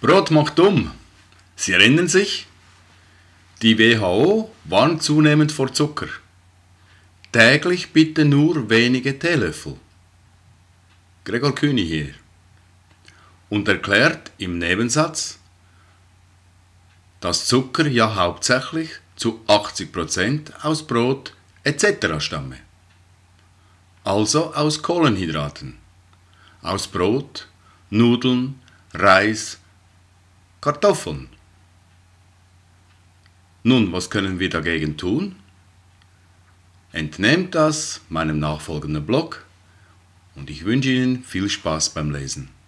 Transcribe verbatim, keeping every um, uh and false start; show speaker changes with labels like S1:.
S1: Brot macht dumm. Sie erinnern sich? Die W H O warnt zunehmend vor Zucker. Täglich bitte nur wenige Teelöffel. Gregor Kühni hier. Und erklärt im Nebensatz, dass Zucker ja hauptsächlich zu achtzig Prozent aus Brot et cetera stamme. Also aus Kohlenhydraten, aus Brot, Nudeln, Reis, Kartoffeln. Nun, was können wir dagegen tun? Entnehmt das meinem nachfolgenden Blog und ich wünsche Ihnen viel Spaß beim Lesen.